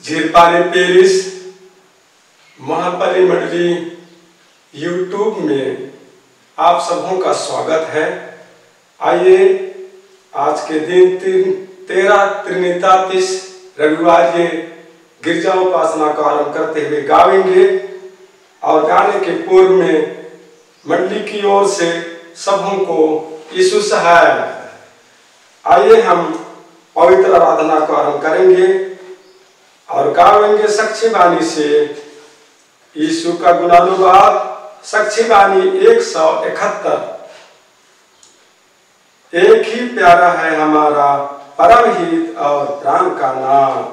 Jhirpani Paris महापरी मंडली YouTube में आप सबों का स्वागत है। आइए आज के दिन 13 त्रिनितातीस रविवार ये गिरजा उपासना का आरंभ करते हुए गावेंगे और गाने के पूर्व में मंडली की ओर से सबों को यीशु सहाय। आइए हम पवित्र आराधना का आरंभ करेंगे और गावेंगे साक्षी बानी से यीशु का गुणानुवाद। साक्षी बानी 171। एक ही प्यारा है हमारा परम हित और प्राण का नाम।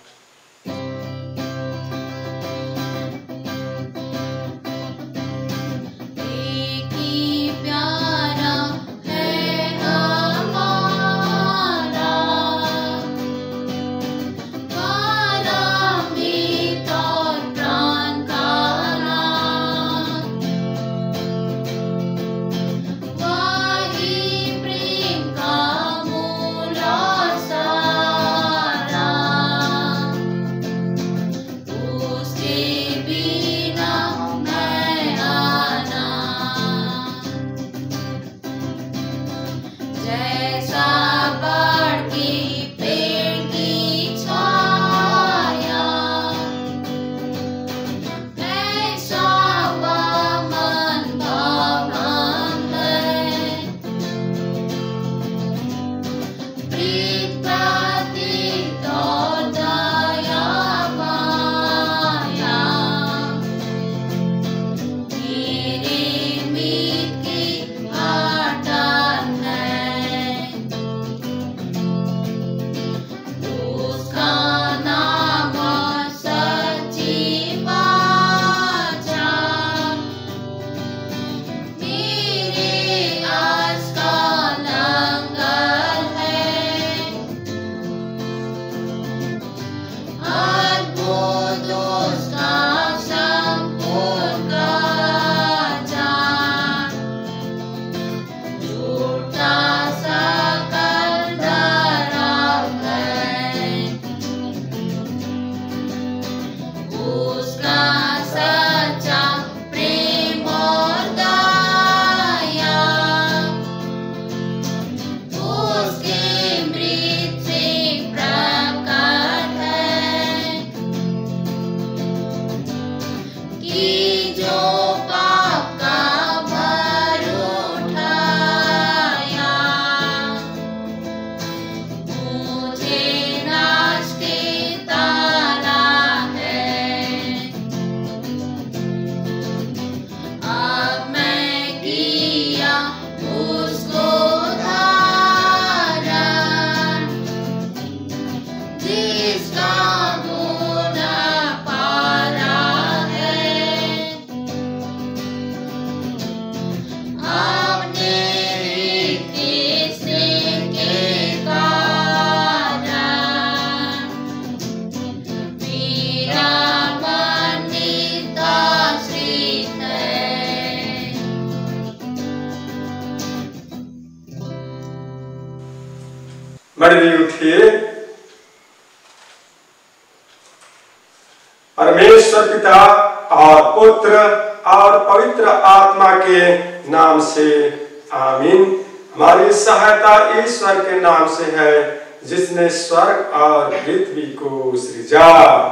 मंडली उठिए। परमेश्वर पिता और पुत्र और पवित्र आत्मा के नाम से आमीन। हमारी सहायता ईश्वर के नाम से है जिसने स्वर्ग और पृथ्वी को सृजा।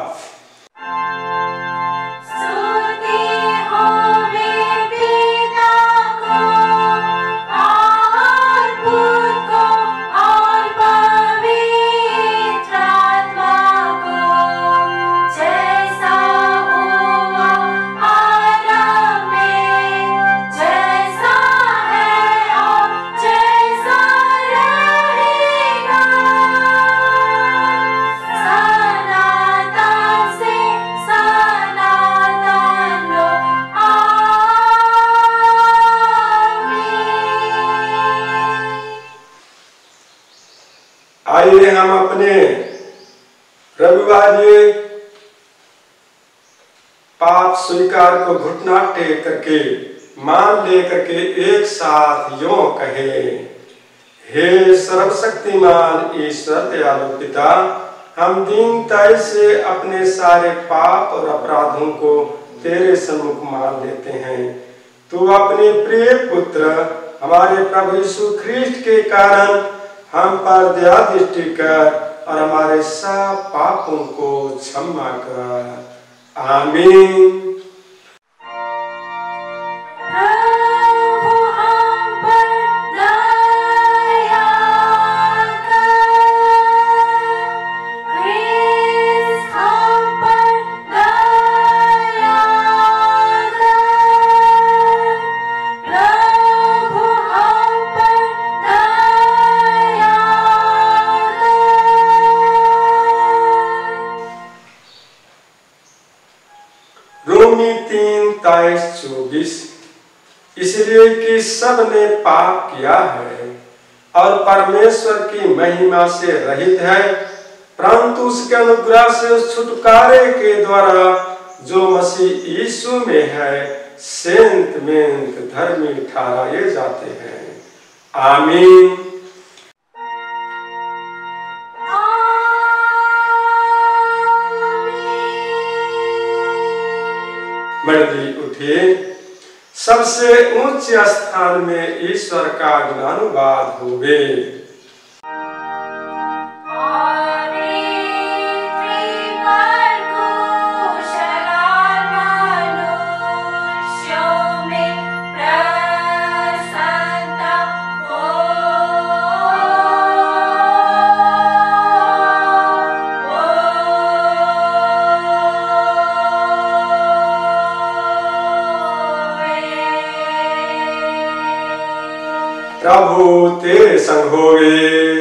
आइए हम अपने रविवार पाप स्वीकार को घुटना टेक करके मान लेकर के एक साथ यों कहे, हे सर्वशक्तिमान ईश्वर दयालु पिता, हम दीनताई से अपने सारे पाप और अपराधों को तेरे सम्मुख मान लेते हैं। तू अपने प्रिय पुत्र हमारे प्रभु यीशु ख्रीस्ट के कारण हम पर दया दृष्टि कर और हमारे सब पापों को क्षमा कर। आमीन। रोमी 3:23-24 इसलिए कि सब ने पाप किया है और परमेश्वर की महिमा से रहित है, परंतु उसके अनुग्रह से उस छुटकारे के द्वारा जो मसीह यीशु में है सेंत मेंत धर्मी ठहराए जाते हैं। आमीन। मंडली उठिए, सबसे उच्च स्थान में ईश्वर का गुणानुवाद होवे। प्रभु तेरे संग होवे।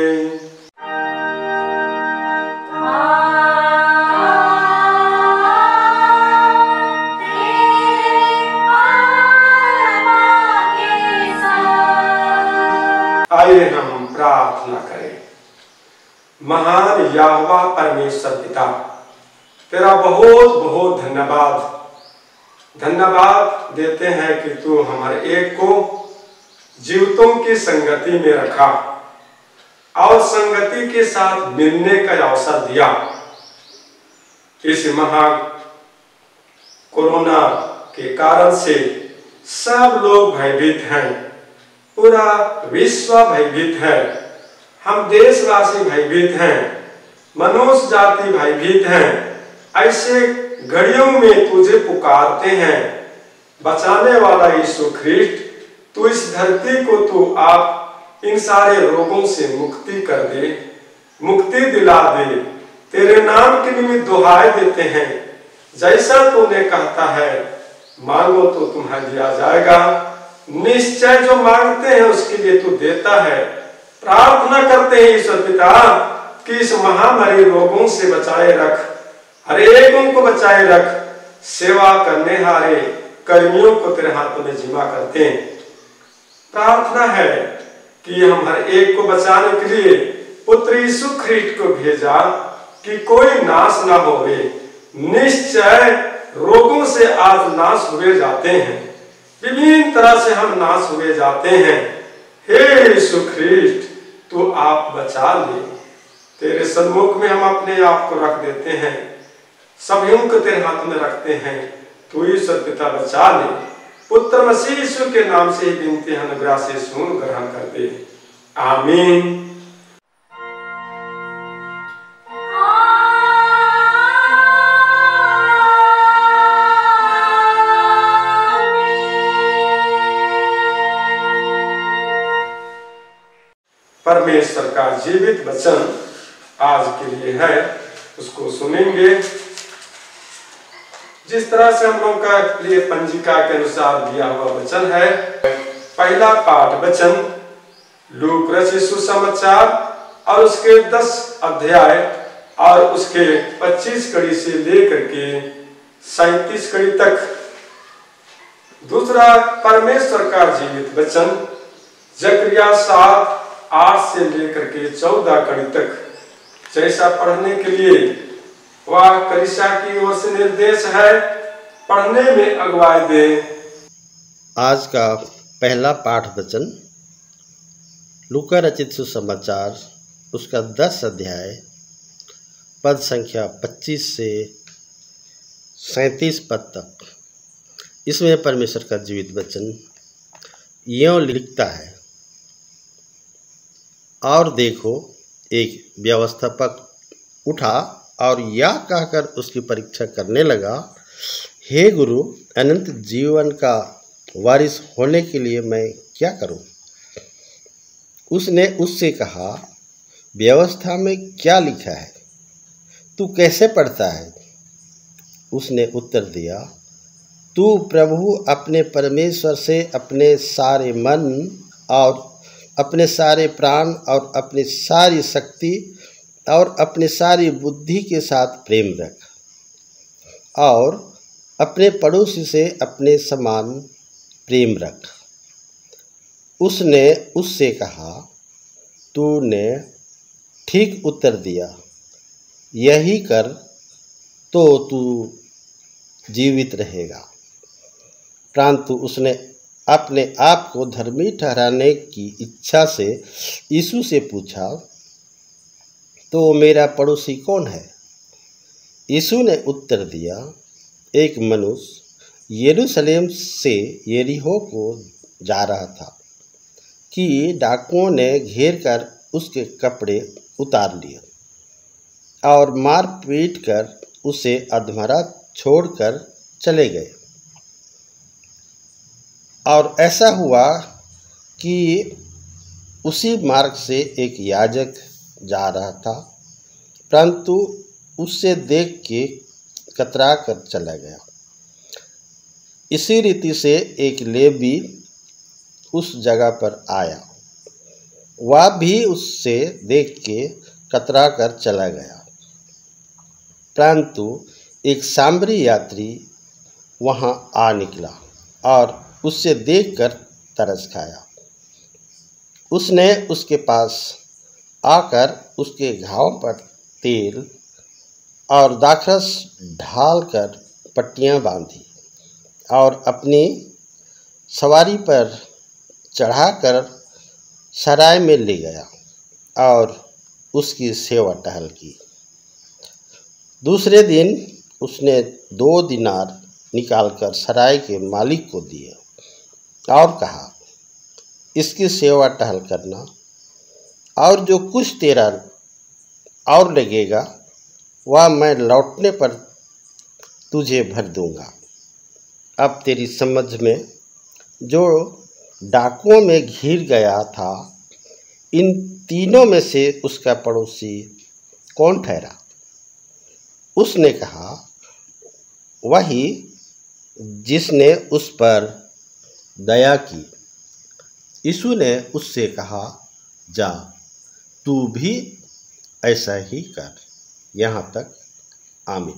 आइए हम प्रार्थना करें। महान यहोवा परमेश्वर पिता, तेरा बहुत बहुत धन्यवाद देते हैं कि तू हमारे एक को जीवितों की संगति में रखा और संगति के साथ मिलने का अवसर दिया। इस महा कोरोना के कारण से सब लोग भयभीत हैं, पूरा विश्व भयभीत है, हम देशवासी भयभीत हैं, मनुष्य जाति भयभीत हैं। ऐसे घड़ियों में तुझे पुकारते हैं, बचाने वाला यीशु ख्रीस्ट, तू इस धरती को तू आप इन सारे रोगों से मुक्ति कर दे, मुक्ति दिला दे। तेरे नाम के निमित्त दुहाई देते हैं, जैसा तूने कहता है मांगो तो तुम्हें दिया जाएगा, निश्चय जो मांगते हैं उसके लिए तू देता है। प्रार्थना करते हैं ईश्वर पिता कि इस महामारी रोगों से बचाए रख, हर एक को बचाए रख। सेवा करने हारे कर्मियों को तेरे हाथों में जिम्मा करते हैं। प्रार्थना है कि हम हर एक को बचाने के लिए पुत्र यीशु ख्रीस्ट को भेजा कि कोई नाश ना होवे। निश्चय रोगों से आज नाश हुए जाते हैं, विभिन्न तरह से हम नाश हुए जाते हैं। हे यीशु ख्रीस्ट, तू आप बचा ले। तेरे सन्मुख में हम अपने आप को रख देते हैं, सभी को तेरे हाथ में रखते हैं। तू ईश्वर पिता बचा ले। पुत्र मसीह यीशु के नाम से ही विनती अनुग्रह से सुन ग्रहण कर दे। आमीन। परमेश्वर का जीवित वचन आज के लिए है, उसको सुनेंगे। जिस तरह से हम लोग का लिए पंजिका के अनुसार दिया हुआ वचन है। पहला पाठ वचन लूक रचित सुसमाचार और उसके 10 अध्याय और उसके 25 कड़ी से लेकर के 37 कड़ी तक। दूसरा परमेश्वर का जीवित वचन जकरिया 7:8 से लेकर के 14 कड़ी तक। जैसा पढ़ने के लिए वह कलीसिया की ओर से निर्देश है, पढ़ने में अगुवाई दे। आज का पहला पाठ वचन लूका रचित सुसमाचार उसका 10 अध्याय पद संख्या 25 से 37 पद तक। इसमें परमेश्वर का जीवित वचन यों लिखता है, और देखो एक व्यवस्थापक उठा और यह कहकर उसकी परीक्षा करने लगा, हे गुरु, अनंत जीवन का वारिस होने के लिए मैं क्या करूं? उसने उससे कहा, व्यवस्था में क्या लिखा है, तू कैसे पढ़ता है? उसने उत्तर दिया, तू प्रभु अपने परमेश्वर से अपने सारे मन और अपने सारे प्राण और अपनी सारी शक्ति और अपनी सारी बुद्धि के साथ प्रेम रख, और अपने पड़ोसी से अपने समान प्रेम रख। उसने उससे कहा, तूने ठीक उत्तर दिया, यही कर तो तू जीवित रहेगा। परंतु उसने अपने आप को धर्मी ठहराने की इच्छा से यीशु से पूछा, तो मेरा पड़ोसी कौन है? यीशु ने उत्तर दिया, एक मनुष्य यरूशलेम से यरीहो को जा रहा था कि डाकुओं ने घेर कर उसके कपड़े उतार लिए और मार पीट कर उसे अधमरा छोड़कर चले गए। और ऐसा हुआ कि उसी मार्ग से एक याजक जा रहा था, परंतु उससे देख के कतरा कर चला गया। इसी रीति से एक लेवी उस जगह पर आया, वह भी उससे देख के कतरा कर चला गया। परंतु एक सामरी यात्री वहां आ निकला और उससे देखकर तरस खाया। उसने उसके पास आकर उसके घाव पर तेल और दाखरस ढालकर पट्टियां बांधी और अपनी सवारी पर चढ़ाकर सराय में ले गया और उसकी सेवा टहल की। दूसरे दिन उसने 2 दिनार निकालकर सराय के मालिक को दिए और कहा, इसकी सेवा टहल करना, और जो कुछ तेरा और लगेगा वह मैं लौटने पर तुझे भर दूंगा। अब तेरी समझ में जो डाकुओं में घिर गया था, इन तीनों में से उसका पड़ोसी कौन ठहरा? उसने कहा, वही जिसने उस पर दया की। यीशु ने उससे कहा, जा, तू भी ऐसा ही कर। यहाँ तक आमीन।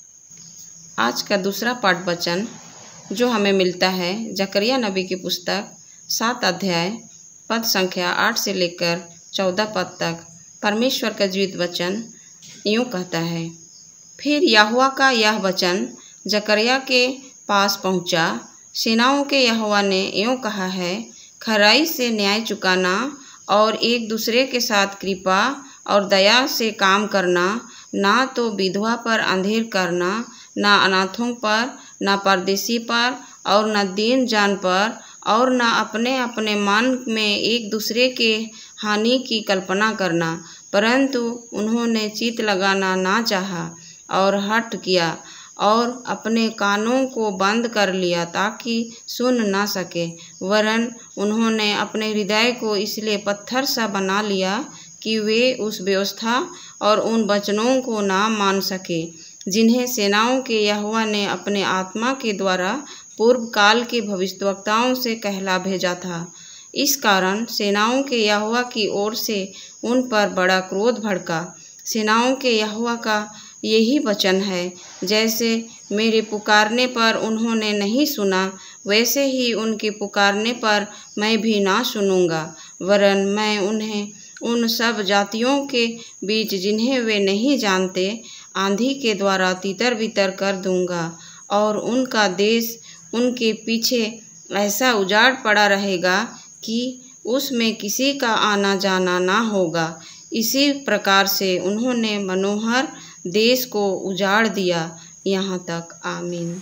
आज का दूसरा पाठ वचन जो हमें मिलता है जकरिया नबी की पुस्तक 7 अध्याय पद संख्या 8 से लेकर 14 पद तक। परमेश्वर का जीवित वचन यूँ कहता है, फिर यहोवा का यह वचन जकरिया के पास पहुँचा, सेनाओं के यहोवा ने यूँ कहा है, खराई से न्याय चुकाना और एक दूसरे के साथ कृपा और दया से काम करना, ना तो विधवा पर अंधेर करना, ना अनाथों पर, ना परदेशी पर और न दीन जान पर, और न अपने अपने मन में एक दूसरे के हानि की कल्पना करना। परंतु उन्होंने चित्त लगाना ना चाहा और हठ किया और अपने कानों को बंद कर लिया ताकि सुन ना सके, वरन उन्होंने अपने हृदय को इसलिए पत्थर सा बना लिया कि वे उस व्यवस्था और उन वचनों को ना मान सके जिन्हें सेनाओं के यहोवा ने अपने आत्मा के द्वारा पूर्व काल के भविष्यद्वक्ताओं से कहला भेजा था। इस कारण सेनाओं के यहोवा की ओर से उन पर बड़ा क्रोध भड़का। सेनाओं के यहोवा का यही वचन है, जैसे मेरे पुकारने पर उन्होंने नहीं सुना, वैसे ही उनके पुकारने पर मैं भी ना सुनूंगा, वरन मैं उन्हें उन सब जातियों के बीच जिन्हें वे नहीं जानते आंधी के द्वारा तितर बितर कर दूंगा, और उनका देश उनके पीछे ऐसा उजाड़ पड़ा रहेगा कि उसमें किसी का आना जाना ना होगा। इसी प्रकार से उन्होंने मनोहर देश को उजाड़ दिया। यहाँ तक आमीन।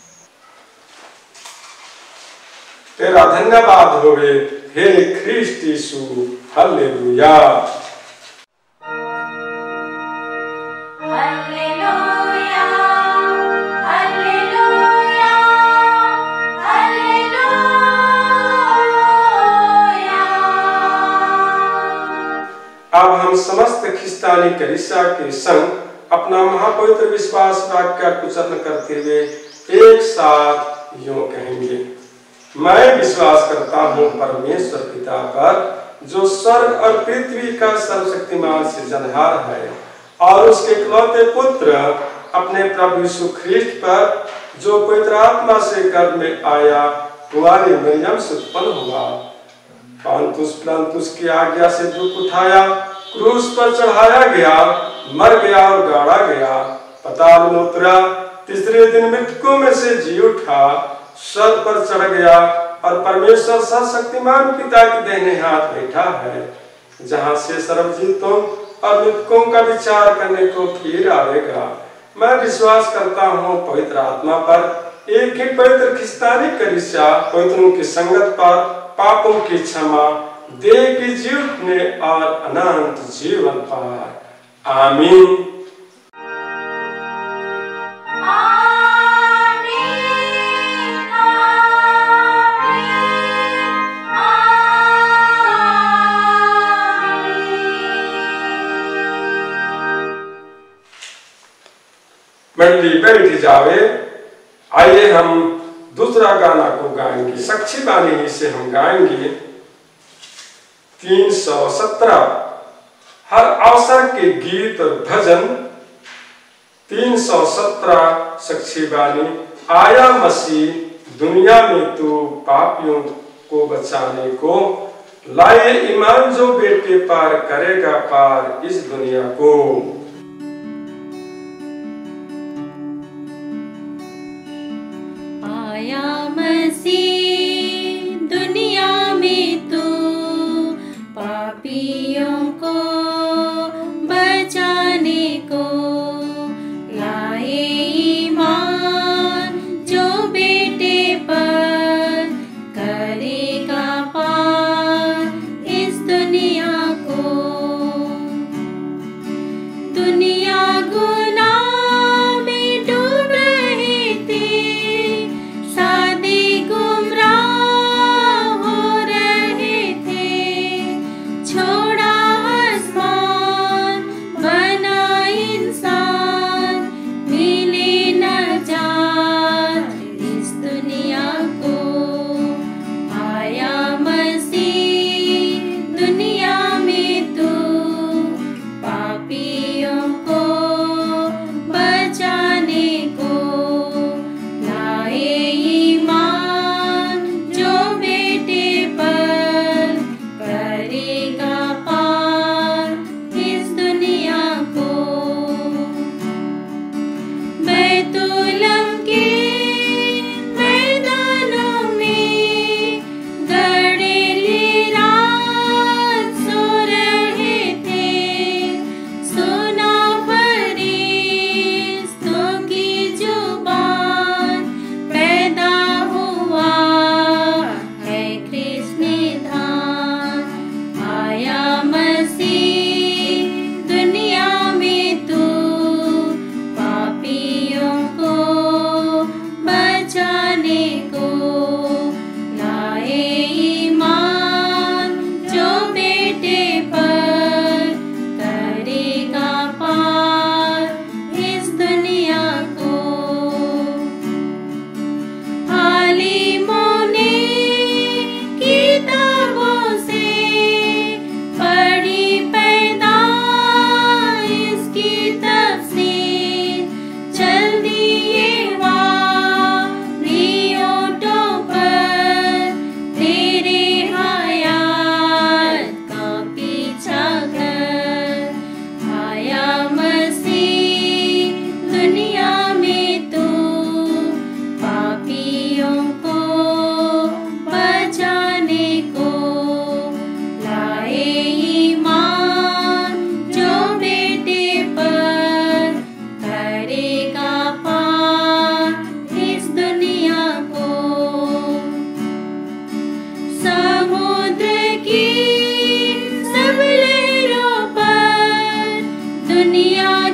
तेरा धन्यवाद होवे हे ख्रिस्ट यीशु, हालेलुया। हालेलुया, हालेलुया, हालेलुया। अब हम समस्त ख्रिस्तानी कलीसिया के संग अपना महापवित्र विश्वास वाक्य का उच्चारण करते हुए एक साथ यूं कहेंगे। मैं विश्वास करता हूँ परमेश्वर पिता पर, जो स्वर्ग और पृथ्वी का सर्वशक्तिमान सृजनहार है, और उसके इकलौते पुत्र अपने प्रभु यीशु ख्रिस्ट पर, जो पवित्र आत्मा से गर्भ में आया, कुंवारी मरियम से उत्पन्न हुआ, पांतुस पिलातुस की आज्ञा से दुख उठाया, क्रूस पर चढ़ाया गया, मर गया और गाड़ा गया, पाताल में उतरा, तीसरे दिन मृतकों में से जी उठा, स्वर्ग पर चढ़ गया और परमेश्वर सर्वशक्तिमान पिता के दाहिने हाथ बैठा है, जहां से सर्वजीवों और मृतकों का विचार करने को फिर आएगा। मैं विश्वास करता हूँ पवित्र आत्मा पर, एक ही पवित्र ख्रिस्तानी कलीसिया, पवित्रों की संगत पर, पापों की क्षमा, देह की जीवने और अनंत जीवन पर। आमीन। मंडली बैठ जावे। आइए हम दूसरा गाना को गाएंगे, साक्षी बानी ही से हम गाएंगे 317। हर अवसर के गीत और भजन 317 साक्षी बानी। आया मसीह दुनिया में तू पापियों को बचाने को, लाए ईमान जो बेटे पार करेगा पार इस दुनिया को। आया मसीह दुनिया में तू पापियों को बचाने को, लाए ईमान जो बेटे पर करेगा पार इस दुनिया को।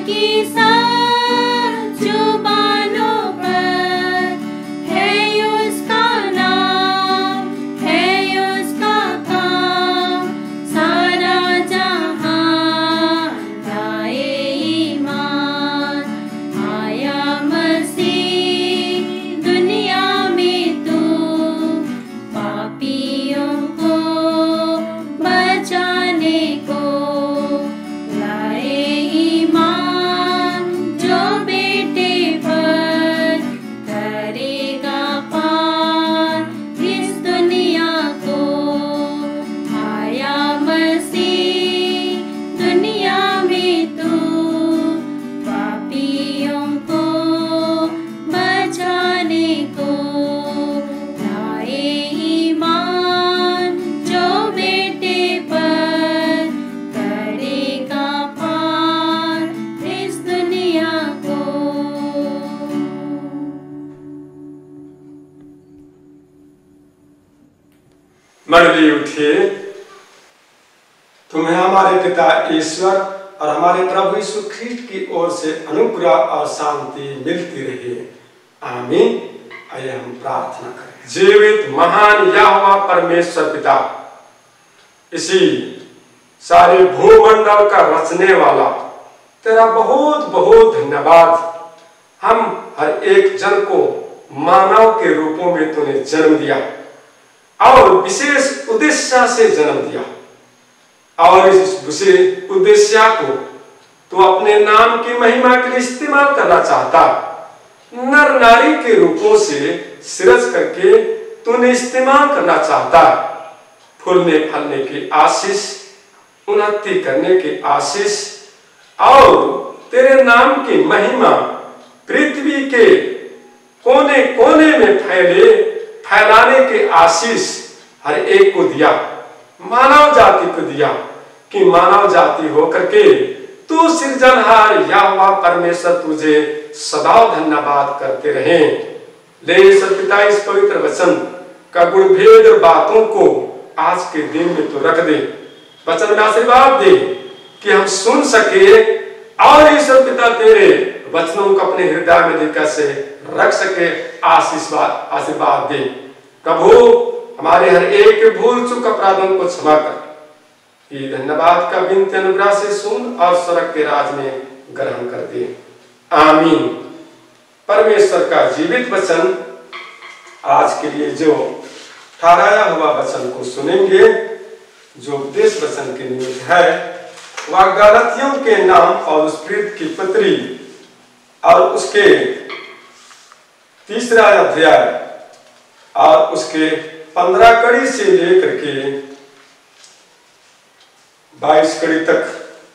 की साथ जुबानों पर है उसका नाम, है उसका काम, सारा जहां लाए ईमान। आया मसीह दुनिया में तू, पापियों को बचाने को लाए ईमान। जो बेटे पर करेगा पार इस दुनिया को। आया मसीह दुनिया में तू, पापियों को बचाने को लाए ईमान। जो बेटे पर करेगा पार इस दुनिया को। मंडली उठिए, तुम्हें हमारे पिता ईश्वर और हमारे प्रभु यीशु ख्रीस्ट की ओर से अनुग्रह और शांति मिलती रहे। आमीन। आइए हम प्रार्थना करें। जीवित महान यहोवा परमेश्वर पिता, इसी सारे भूमंडल का रचने वाला, तेरा बहुत बहुत धन्यवाद। हम हर एक जन को मानव के रूपों में तूने जन्म दिया और विशेष उद्देश्य से जन्म दिया, और इस विशेष उद्देश्य को तू अपने नाम की महिमा के लिए इस्तेमाल करना चाहता। नर नारी के रूपों से सृज करके तूने इस्तेमाल करना चाहता। फूलने फलने की आशीष, उन्नति करने की आशीष और तेरे नाम की महिमा पृथ्वी के कोने कोने में फैलाने की आशीष हर एक को दिया, मानव जाति को दिया, कि मानव जाति होकर के तू सृजनहार यहोवा परमेश्वर तुझे सदा धन्यवाद करते रहे। ले पिता, इस पवित्र वचन का गुणभेद बातों को आज के दिन में तो रख दे। वचन में आशीर्वाद दे कि हम सुन सके और ईश्वर पिता तेरे वचनों को अपने हृदय में लेकर से रख सके। आशीर्वाद दे प्रभु। हमारे हर एक भूल चूक अपराधों को क्षमा कर। ये धन्यवाद का विनती अनुग्रह से सुन और स्वर्ग के राज में ग्रहण कर दे। आमीन। परमेश्वर का जीवित वचन आज के लिए जो ठहराया हुआ वचन को सुनेंगे, जो उपदेश वचन के निमित्त है, वह गलातियों के नाम और उस प्रीत की पत्री और उसके 3 अध्याय और उसके 15 कड़ी से लेकर के 22 कड़ी तक।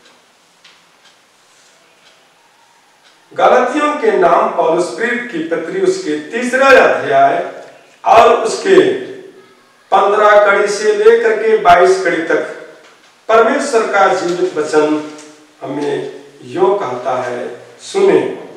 गलातियों के नाम पौलुस प्रीत की पत्री उसके 3 अध्याय और उसके 15 कड़ी से लेकर के 22 कड़ी तक परमेश्वर का जीवित वचन हमें यूं कहता है, सुने।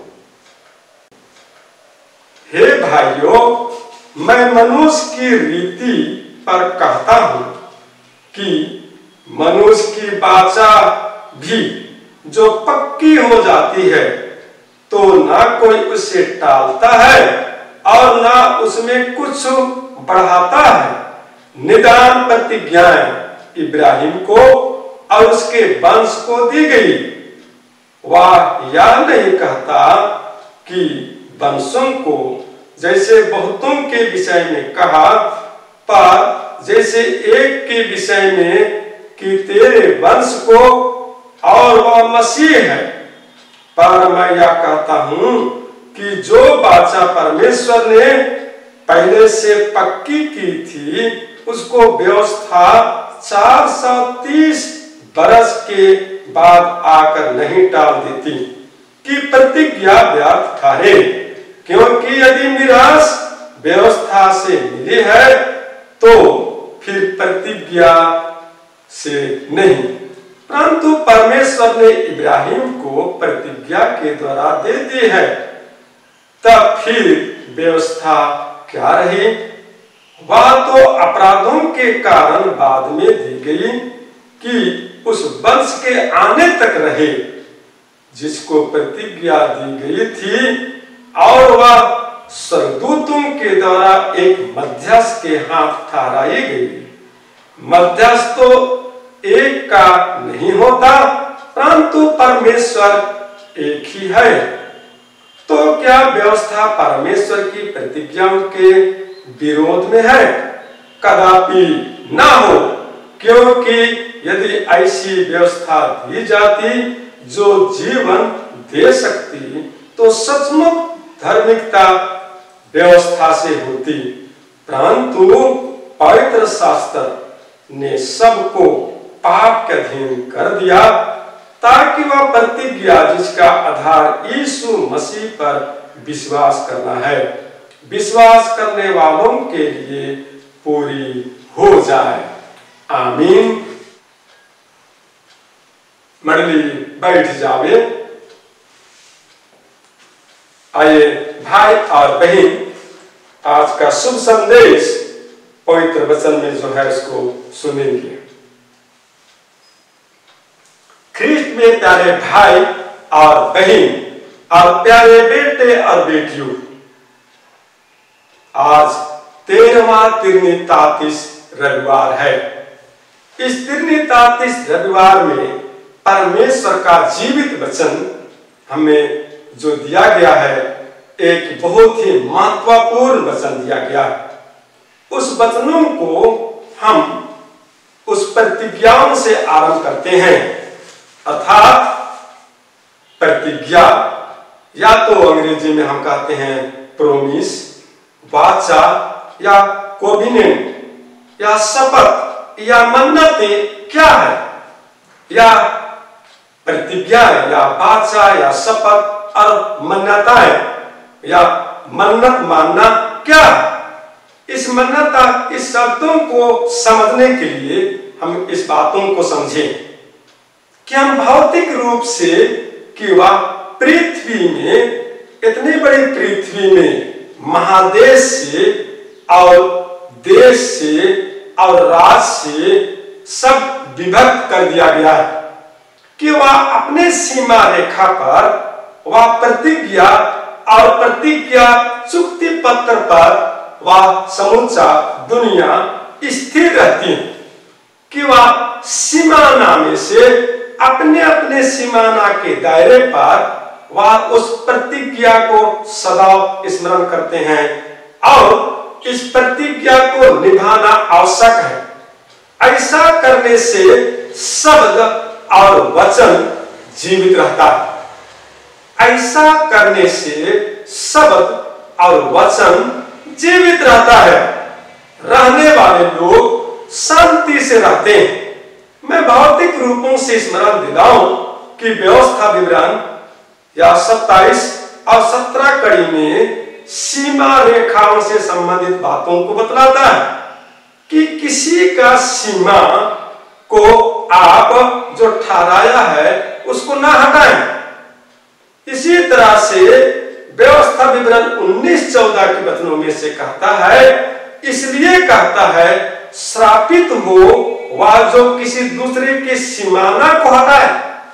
हे भाइयों, मैं मनुष्य की रीति पर कहता हूं कि मनुष्य की वाचा भी जो पक्की हो जाती है, तो ना कोई उसे टालता है और ना उसमें कुछ बढ़ाता है। निदान प्रतिज्ञाएं इब्राहिम को और उसके वंश को दी गई। वह यह नहीं कहता कि वंशों को, जैसे बहुतों के विषय में कहा, पर जैसे एक के विषय में कि तेरे वंश को, और वह मसीह है। पर मैं यह कहता हूं कि जो वाचा परमेश्वर ने पहले से पक्की की थी, उसको व्यवस्था 430 बरस के बाद आकर नहीं टाल देती कि प्रतिज्ञा व्यर्थ ठहरे। क्योंकि यदि मिरास व्यवस्था से मिली है तो फिर प्रतिज्ञा से नहीं, परंतु परमेश्वर ने इब्राहिम को प्रतिज्ञा के द्वारा दे दी है। तब फिर व्यवस्था क्या रही? वह तो अपराधों के कारण बाद में दी गई कि उस वंश के आने तक रहे जिसको प्रतिज्ञा दी गई थी, और वह स्वर्गदूतों के द्वारा एक मध्यस्थ के हाथ ठहराई गई। मध्यस्थ तो एक का नहीं होता, परंतु परमेश्वर एक ही है। तो क्या व्यवस्था परमेश्वर की प्रतिज्ञाओं के विरोध में है? कदापि ना हो, क्योंकि यदि ऐसी व्यवस्था दी जाती जो जीवन दे सकती, तो सचमुच धार्मिकता व्यवस्था से होती। परंतु पवित्र शास्त्र ने सबको पाप के अधीन कर दिया, ताकि वह प्रतिज्ञा जिसका आधार यीशु मसीह पर विश्वास करना है, विश्वास करने वालों के लिए पूरी हो जाए। आमीन। मंडली बैठ जावे। आइए भाई और बहन, आज का शुभ संदेश पवित्र वचन में जो है इसको सुनेंगे। ख्रीष्ट में प्यारे भाई और बहन और प्यारे बेटे और बेटियों, आज 13वां त्रिनितातीस रविवार है। इस त्रिनितातीस रविवार में परमेश्वर का जीवित वचन हमें जो दिया गया है, एक बहुत ही महत्वपूर्ण वचन दिया गया है। उस वचनों को हम उस प्रतिज्ञाओं से आरंभ करते हैं, अर्थात प्रतिज्ञा, या तो अंग्रेजी में हम कहते हैं प्रोमिस, वाचा या कोविनेंट या शपथ या मन्नतें क्या है, या प्रतिज्ञा या वाचा या शपथ और मन्नताएं या मन्नत मानना क्या है। इस मन्नता, इस शब्दों को समझने के लिए हम इस बातों को समझें कि हम भौतिक रूप से कि वह पृथ्वी में, इतनी बड़ी पृथ्वी में महादेश से और देश से और राज्य से सब विभक्त कर दिया गया है कि वह अपने सीमा रेखा पर वह प्रतिज्ञा और प्रतिज्ञा चुक्ति पत्र पर वह समूचा दुनिया स्थिर रहती है, कि वह सीमाना में से अपने अपने सीमाना के दायरे पर वह उस प्रतिज्ञा को सदा स्मरण करते हैं और इस प्रतिज्ञा को निभाना आवश्यक है। ऐसा करने से शब्द और वचन जीवित रहता है। ऐसा करने से शब्द और वचन जीवित रहता है। रहने वाले लोग शांति से रहते हैं। मैं भौतिक रूपों से स्मरण दिलाऊं कि व्यवस्था विवरण या 27 और 17 कड़ी में सीमा रेखाओं से संबंधित बातों को बतलाता है कि किसी का सीमा को आप जो ठहराया है उसको ना हटाएं। इसी तरह से व्यवस्था विवरण 19-14 के वचनों में से कहता है, इसलिए कहता है श्रापित हो वह जो किसी दूसरे के सीमाना को हटाए,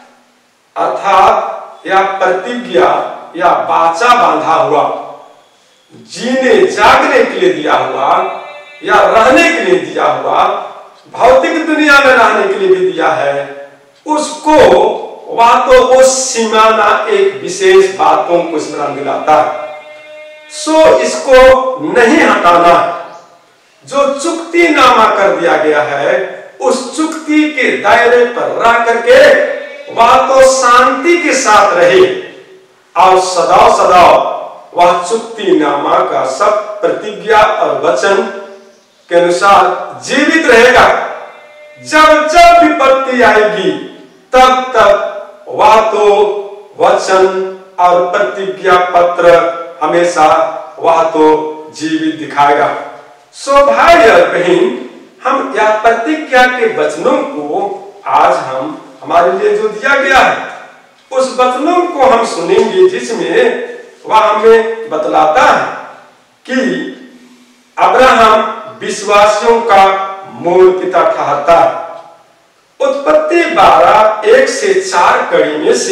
अर्थात या प्रतिज्ञा या वाचा बांधा हुआ, जीने जागने के लिए दिया हुआ या रहने के लिए दिया हुआ, भौतिक दुनिया में रहने के लिए भी दिया है, उसको वह तो वो सीमाना एक विशेष बातों को स्मरण दिलाता है। सो इसको नहीं हटाना। जो चुक्ति नामा कर दिया गया है, उस चुक्ति के दायरे पर रह करके वह तो शांति के साथ रहे और सदा सदा वह चुक्ति नामा का सब प्रतिज्ञा और वचन के अनुसार जीवित रहेगा। जब जब विपत्ति आएगी तब तक वह तो वचन और प्रतिज्ञा पत्र हमेशा वह तो जीवित दिखाएगा। सो भाई और बहन, हम यह प्रतिज्ञा के वचनों को आज हम हमारे लिए जो दिया गया है उस वचनों को हम सुनेंगे, जिसमें वह हमें बतलाता है कि अब्राहम विश्वासियों का मूल पिता ठहरता है। उत्पत्ति 12:1 से 4 कड़ी में से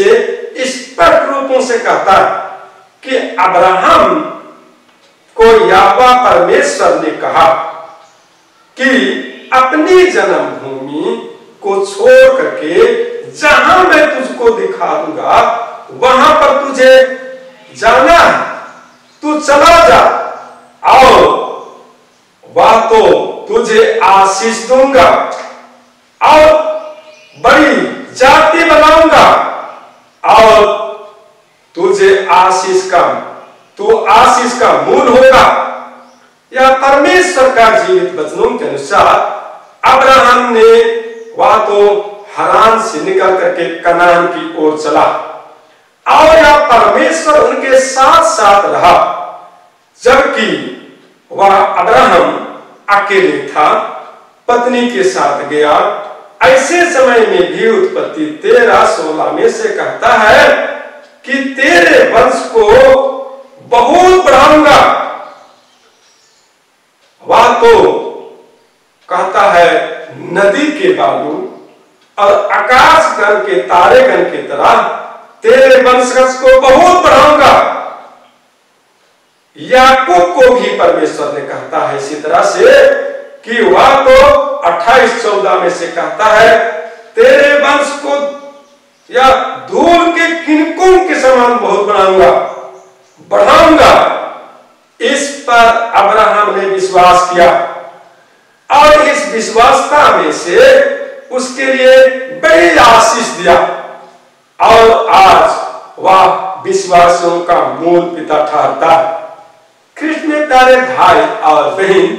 स्पष्ट रूपों से कहता है कि अब्राहम को यहोवा परमेश्वर ने कहा कि अपनी जन्मभूमि को छोड़ करके जहां मैं तुझको दिखा दूंगा वहां पर तुझे जाना है, तू चला जा और वह तो तुझे आशीष दूंगा और बड़ी जाति बनाऊंगा और तुझे तू आशीष का मूल होगा। यह परमेश्वर का जीवित वचनों के अनुसार अब्राहम ने वह तो हरान से निकल करके कनान की ओर चला और यह परमेश्वर उनके साथ साथ रहा, जबकि वह अब्राहम अकेले था, पत्नी के साथ गया। ऐसे समय में भी उत्पत्ति 13:16 में से कहता है कि तेरे वंश को बहुत बढ़ाऊंगा। वह तो कहता है नदी के बालू और आकाश गण के तारे गण की तरह तेरे वंशज को बहुत बढ़ाऊंगा। याकूब को भी परमेश्वर ने कहता है इसी तरह से कि वह तो 28:14 में से कहता है तेरे वंश को या धूल के किनकों के समान बहुत बढ़ाऊंगा। इस पर अब्राहम ने विश्वास किया और इस विश्वासता में से उसके लिए बड़ी आशीष दिया और आज वह विश्वासियों का मूल पिता ठहरता है। कृष्ण में प्यारे भाई और बहन,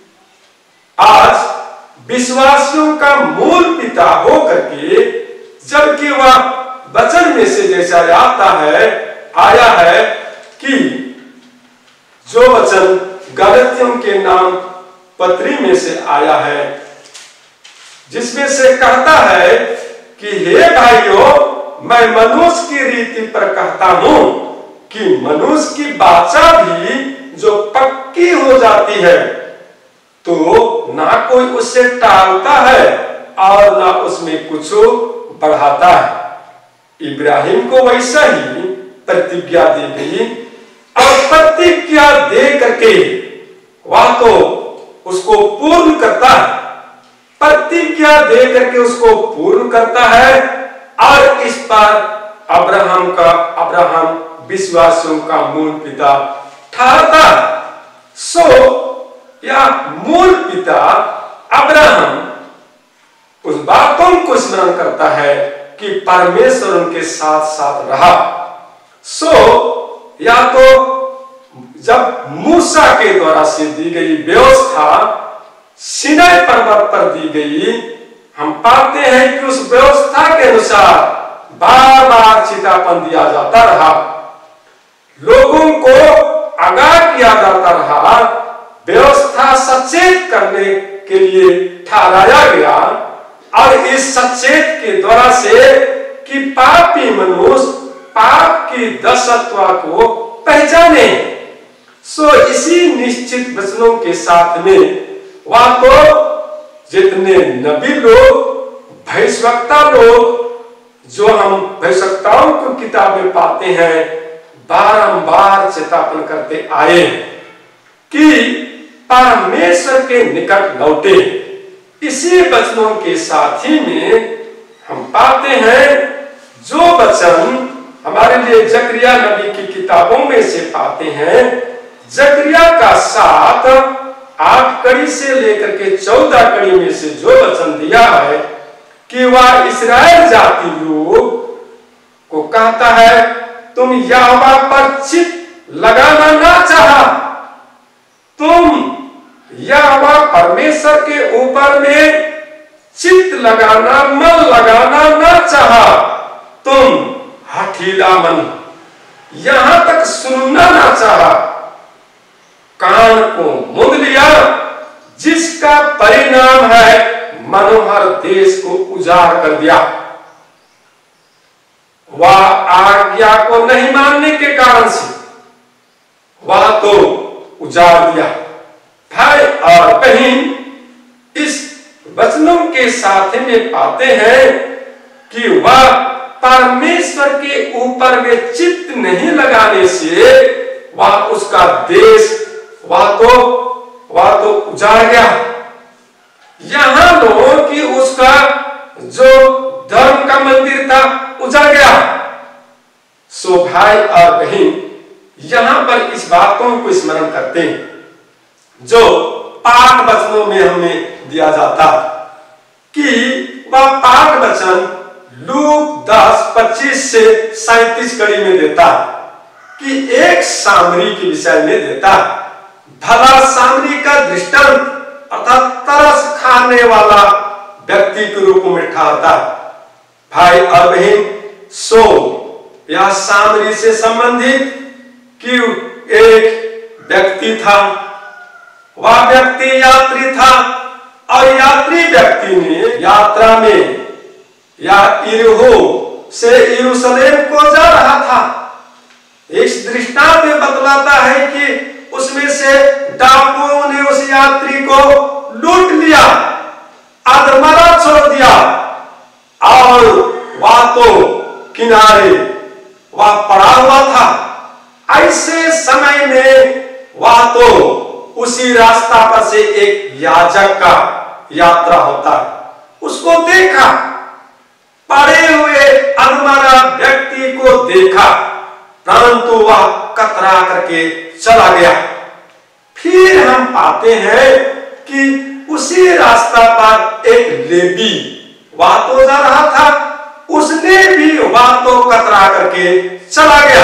आज विश्वासियों का मूल पिता होकर के जबकि वह वचन में से जैसा आया है कि जो वचन गलतियों के नाम पत्री में से आया है, जिसमें से कहता है कि हे भाइयों, मैं मनुष्य की रीति पर कहता हूं कि मनुष्य की वाचा भी जो पक्की हो जाती है तो ना कोई उससे टालता है और ना उसमें कुछ बढ़ाता है। इब्राहिम को वैसा ही प्रतिज्ञा दी गई और प्रतिज्ञा दे करके वह तो उसको पूर्ण करता है, प्रतिज्ञा दे करके उसको पूर्ण करता है और इस पर अब्राहम विश्वासियों का मूल पिता ठहरता है। सो या मूल पिता अब्राहम उस बातों को स्मरण करता है कि परमेश्वर उनके साथ साथ रहा। सो या तो जब मूसा के द्वारा से दी गई व्यवस्था सीनाई पर्वत पर दी गई, हम पाते हैं कि उस व्यवस्था के अनुसार बार बार चितापन दिया जाता रहा, लोगों को आगाह किया जाता रहा, व्यवस्था सचेत करने के लिए ठहराया गया और इस सचेत के द्वारा से कि पापी मनुष्य पाप की दशत्वा को पहचाने। सो इसी निश्चित वचनों के साथ में वह तो जितने नबी लोग, भविष्यवक्ता लोग जो हम भविष्यवक्ताओं को किताबें पाते हैं, बारंबार चेतावनी करते आए कि परमेश्वर के निकट लौटे। इसी वचनों के साथ ही में हम पाते हैं जो वचन हमारे लिए जकरिया नबी की किताबों में से पाते हैं। जकरिया का 8 कड़ी से लेकर के 14 कड़ी में से जो वचन दिया है कि वह इस्राएल जाति लोग को कहता है तुम यहोवा पर चित्त लगाना ना चाहा, तुम यहोवा परमेश्वर के ऊपर में चित्त लगाना, मन लगाना ना चाहा, तुम हठीला मन, यहां तक सुनना ना चाहा, कान को मूंद लिया, जिसका परिणाम है मनोहर देश को उजाड़ कर दिया। वह आज्ञा को नहीं मानने के कारण से वह तो उजाड़ दिया। भाई और बहन, इस वचनों के साथ में पाते हैं कि वह परमेश्वर के ऊपर वे चित्त नहीं लगाने से वह उसका देश वह तो उजाड़ गया। यहां लो कि उसका जो धर्म का मंदिर था उजाड़ गया। सो भाई और बहन, यहां पर इस बातों को स्मरण करते हैं जो पाठ वचनों में हमें दिया जाता कि वह पाठ वचन लूक 10:25 से 37 कड़ी में देता कि एक सामरी के विषय में देता। भला सामरी का दृष्टांत अर्थात तरस खाने वाला व्यक्ति के रूप में ठहरता। भाई और बहन, सो यह सामरी से संबंधित कि एक व्यक्ति था। वह व्यक्ति यात्री था और यात्री व्यक्ति ने यात्रा में या यरीहो से यरूशलेम को जा रहा था। इस दृष्टांत में बतलाता है कि उसमें से डाकुओं ने उस यात्री को लूट लिया, अधमरा छोड़ दिया और वह तो किनारे वह पड़ा हुआ था। ऐसे समय में वह तो उसी रास्ता पर से एक याजक का यात्रा होता है, उसको देखा, पड़े हुए अधमरा व्यक्ति को देखा, परंतु वह कतरा करके चला गया। फिर हम पाते हैं कि उसी रास्ता पर एक लेवी वह तो जा रहा था, उसने भी वह तो कतरा करके चला गया।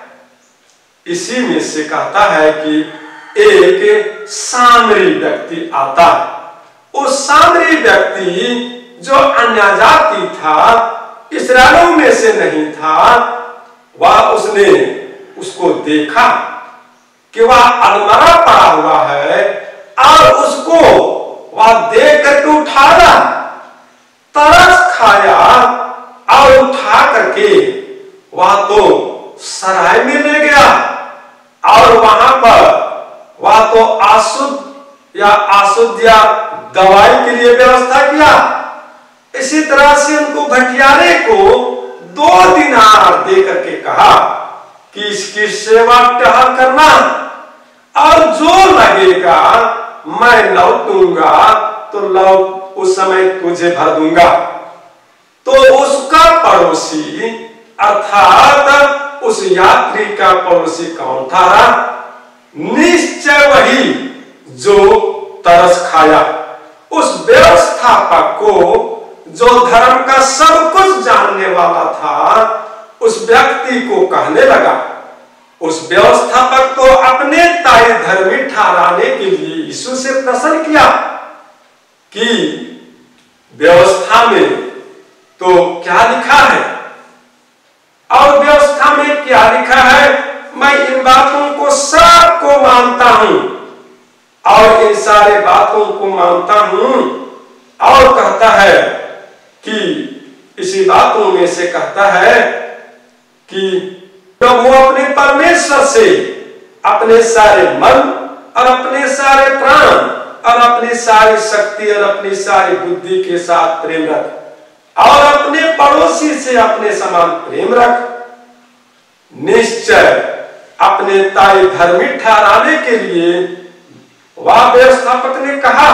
इसी में से कहता है कि एक सामरी व्यक्ति आता है। उस सामरी व्यक्ति जो अन्य जाति था, इस्राएलियों में से नहीं था, वह उसने उसको देखा कि वह अधमरा पड़ा हुआ है और उसको वह देख करके उठाया, तरस खाया और उठा करके वह तो सराय में ले गया और वहां पर वह तो अशुद्ध या दवाई के लिए व्यवस्था किया। इसी तरह से उनको भटियारे को 2 दिनार दे करके कहा कि इसकी सेवा टहल करना और जो लगेगा मैं लौट दूंगा तो लौट उस समय तुझे भर दूंगा। तो उसका पड़ोसी अर्थात उस यात्री का पड़ोसी कौन था? निश्चय वही जो तरस खाया। उस व्यवस्थापक को जो धर्म का सब कुछ जानने वाला था, उस व्यक्ति को कहने लगा। उस व्यवस्थापक को अपने ताई धर्मी ठहराने के लिए यीशु से प्रश्न किया कि व्यवस्था में तो क्या लिखा है और व्यवस्था में क्या लिखा है। मैं इन बातों को सबको मानता हूं और इन सारे बातों को मानता हूं। और कहता है कि इसी बातों में से कहता है कि प्रभु अपने परमेश्वर से अपने सारे मन और अपने सारे प्राण और अपनी सारी शक्ति और अपनी सारी बुद्धि के साथ प्रेम रख और अपने पड़ोसी से अपने समान प्रेम रख। निश्चय अपने ताई धर्मी ठहराने के लिए वह व्यवस्थापक ने कहा।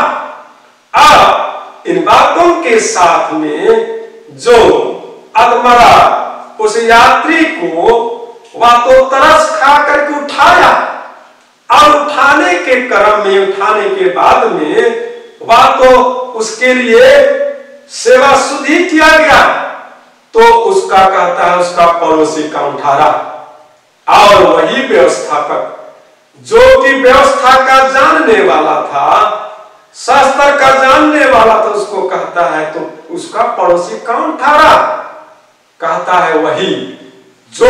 अब इन बातों के साथ में जो अधमरा उस यात्री को वह तो तरस खा करके उठाया और उठाने के क्रम में, उठाने के बाद में वह तो उसके लिए सेवा शुद्धि किया गया। तो उसका कहता है उसका पड़ोसी का उठारा और वही व्यवस्थापक जो कि व्यवस्था का जानने वाला था, शास्त्र का जानने वाला था, उसको कहता है तो उसका पड़ोसी कौन उठारा? कहता है वही जो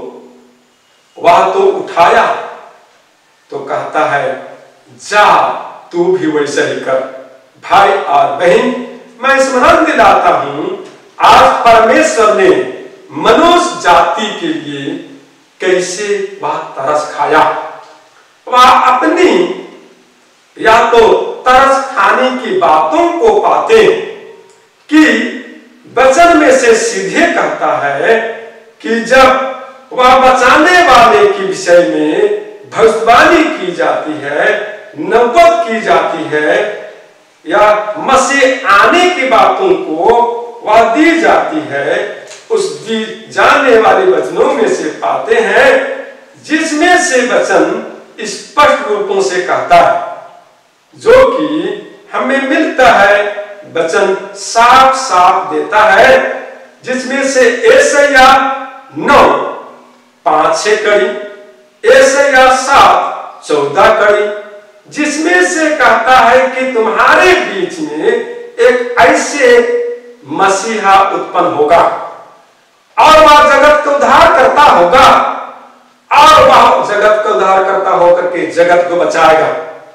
वह तो उठाया। तो कहता है जा तू भी वैसा ही कर। भाई और बहन, मैं स्मरण दिलाता हूं आज परमेश्वर ने मनुष्य जाति के लिए कैसे वह तरस खाया। वह अपनी या तो तरस खाने की बातों को पाते कि वचन में से से सीधे कहता है कि जब वह बचाने वाले के विषय में भविष्यवाणी की जाती है, नबूवत की जाती है, या मसीह आने की बातों को वह दी जाती है, उस दी जाने वाले वचनों में से पाते हैं जिसमें से वचन स्पष्ट रूपों से कहता है, जो कि हमें मिलता है, वचन साफ साफ देता है, जिसमें से यशायाह 9:5-6 कड़ी, यशायाह 7:14 कड़ी, जिसमें से कहता है कि तुम्हारे बीच में एक ऐसे मसीहा उत्पन्न होगा और वह जगत का उद्धार करता होगा, और वह जगत का उद्धार करता होकर के जगत को बचाएगा।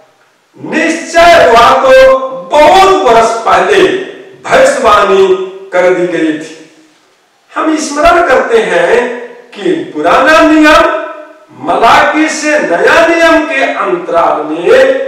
निश्चय वह तो बहुत वर्ष पहले भविष्यवाणी कर दी गई थी। हम स्मरण करते हैं कि पुराना नियम मलाकी से नया नियम के अंतराल में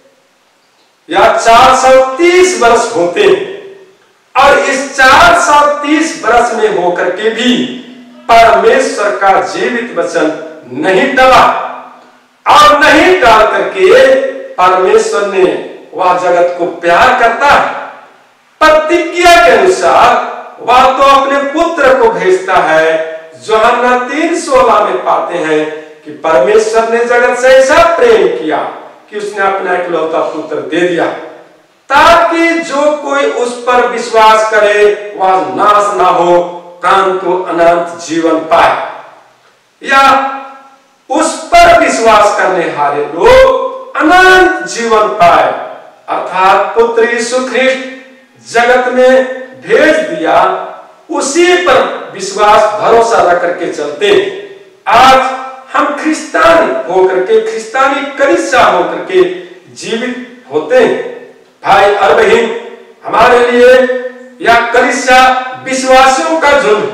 या 430 वर्ष होते हैं, और इस 430 वर्ष में होकर के भी परमेश्वर का जीवित वचन नहीं टला, और नहीं टाल करके परमेश्वर ने वह जगत को प्यार करता है। प्रतिज्ञा के अनुसार वह तो अपने पुत्र को भेजता है। यूहन्ना 3:16 में पाते हैं कि परमेश्वर ने जगत से ऐसा प्रेम किया कि उसने अपना इकलौता पुत्र दे दिया, ताकि जो कोई उस पर विश्वास करे वह नाश ना हो, परंतु अनंत जीवन पाए। या उस पर विश्वास करने हारे लोग अनंत जीवन पाए, अर्थात पुत्र यीशु ख्रिस्ट जगत में भेज दिया, उसी पर विश्वास भरोसा रख करके चलते। आज हम ख्रिस्तान होकर के, ख्रिस्तानी कलीसिया होकर के जीवित होते हैं। भाई और बहन, हमारे लिए या कलीसिया विश्वासियों का झुंड,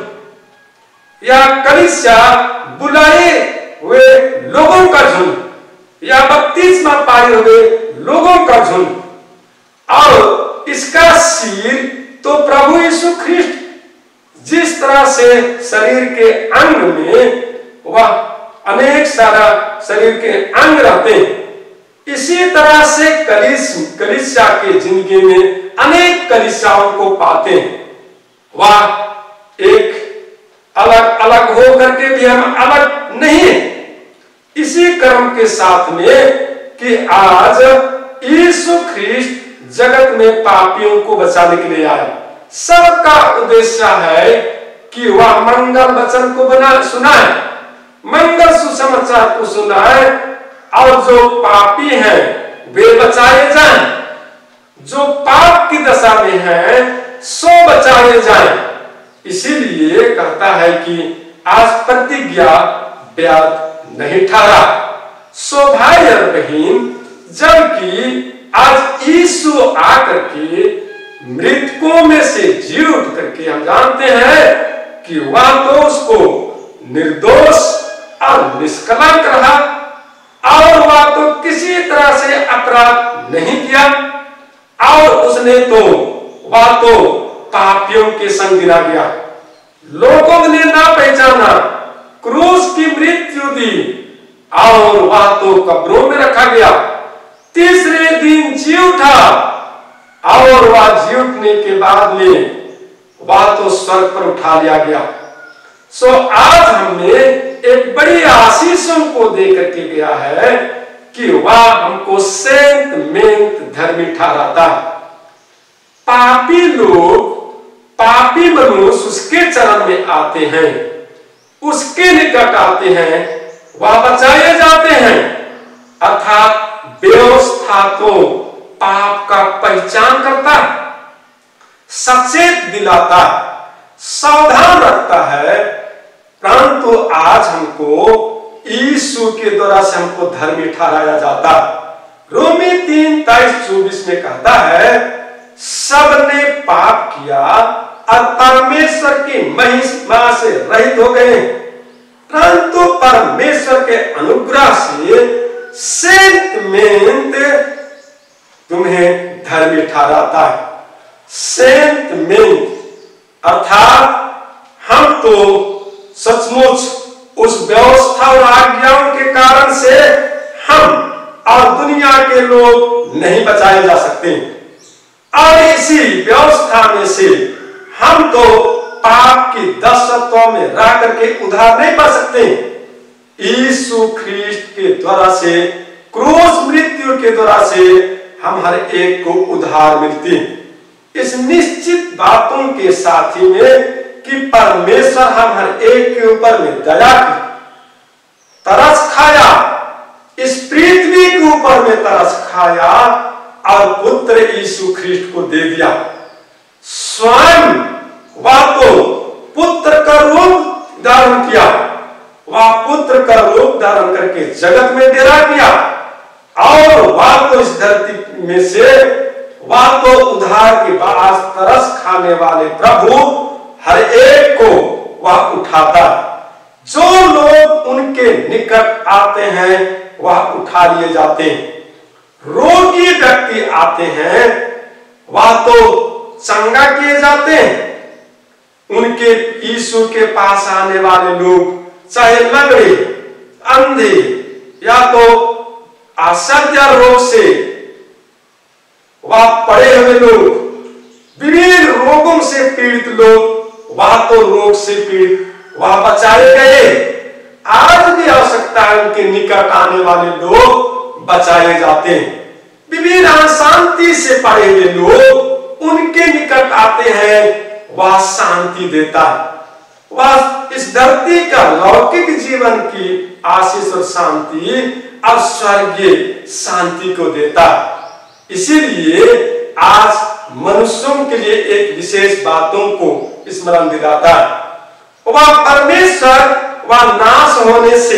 या कलीसिया बुलाए हुए लोगों का झुंड, या बपतिस्मा पाए हुए लोगों का झुंड, और इसका सिर तो प्रभु यीशु ख्रिस्ट। जिस तरह से शरीर के अंग में वह अनेक सारा शरीर के अंग रहते हैं, इसी तरह से कलीसिया के जिंदगी में अनेक कलीसियाओं को पाते हैं। वह एक अलग अलग हो करके भी हम अलग नहीं है, इसी कर्म के साथ में कि आज यीशु ख्रिस्ट जगत में पापियों को बचाने के लिए आया। सबका उद्देश्य है कि वह मंगल वचन को सुनाए, मंगल सुसमाचार को सुनाए, और जो पापी हैं वे बचाए जाएं, जो पाप की दशा में हैं सो बचाए जाएं। इसीलिए कहता है कि आज प्रतिज्ञा व्याध नहीं ठहरा। सो भाई और बहन, जबकि आज यीशु आकर के मृतकों में से जी उठ करके हम जानते हैं कि वह तो उसको निर्दोष और निष्कलंक रहा, और वह तो किसी तरह से अपराध नहीं किया, और उसने तो वह तो पापियों के संग गिरा गया। लोगों ने ना पहचाना, क्रूस की मृत्यु दी, और वह तो कब्रों में रखा गया। तीसरे दिन जी उठा, और वह जी उठने के बाद में वह तो स्वर्ग पर उठा लिया गया। सो आज हमने एक बड़ी आशीषों को देकर के गया है कि वह हमको सेंत मेंत धर्मी ठहराता है। पापी लोग, पापी मनुष्य उसके चरण में आते हैं, उसके निकट आते हैं, वह बचाए जाते हैं। अर्थात व्यवस्था तो पाप का पहचान करता है, सचेत दिलाता है, सावधान रखता है, परंतु आज हमको यीशु के द्वारा से हमको धर्मी ठहराया जाता है। रोमी 3:23-24 में कहता है, सबने पाप किया और परमेश्वर की महिमा से रहित हो गए, परंतु परमेश्वर के अनुग्रह से सेंत मेंत तुम्हें धर्मी ठहराता है। सेंत मेंत अर्थात तो सचमुच उस व्यवस्था और आज्ञाओं के कारण से हम और दुनिया के लोग नहीं बचाए जा सकते। और इसी व्यवस्था में से हम तो पाप की दस्सत्व में रह करके उद्धार नहीं पा सकते। यीशु ख्रीस्त के द्वारा से, क्रूस मृत्यु के द्वारा से हम हर एक को उद्धार मिलती। इस निश्चित बातों के साथ ही में कि परमेश्वर हम हर एक के ऊपर में दया की, तरस खाया, इस पृथ्वी के ऊपर में तरस खाया और पुत्र यीशु ख्रीस्त को दे दिया। स्वयं वह तो पुत्र का रूप धारण किया, वह पुत्र का रूप धारण करके जगत में डेरा किया और वह तो इस धरती में से वह तो उद्धार के बाद तरस खाने वाले प्रभु हर एक को वह उठाता। जो लोग उनके निकट आते हैं वह उठा लिए जाते हैं। रोगी व्यक्ति आते हैं वह तो चंगा किए जाते हैं। उनके यीशु के पास आने वाले लोग चाहे लंगड़े, अंधे या तो असह्य रोग से वह पड़े हुए लोग, विभिन्न रोगों से पीड़ित लोग, वह तो रोग से पीड़ित वह बचाए गए। आज भी आवश्यकता है उनके निकट आने वाले लोग बचाए जाते हैं। विभिन्न अशांति से पड़े हुए लोग उनके निकट आते हैं, वह शांति देता है। वह इस धरती का लौकिक जीवन की आशीष और शांति और स्वर्गीय शांति को देता है। इसीलिए आज मनुष्यों के लिए एक विशेष बातों को स्मरण दिलाता है। वह परमेश्वर वह नाश होने से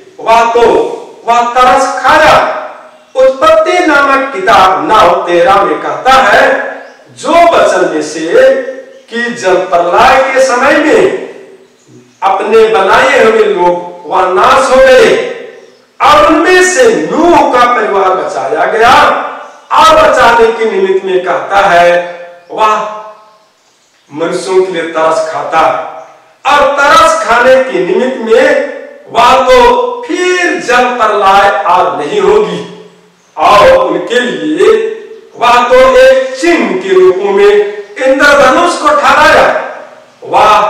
वह तरस खाया। उत्पत्ति नामक किताब 9:13 में कहता है, जो वचन में से कि जल प्रलय के समय में अपने बनाए हुए लोग वह नाश हो गए और उनमें से नूह का परिवार बचाया गया। और बचाने के निमित्त में कहता है वह मनुष्यों के लिए तरस खाता और तरस खाने के निमित्त में वह तो फिर जल प्रलय और नहीं होगी और उनके लिए वह तो एक चिन्ह के रूप में इंद्रधनुष को ठहराया। वह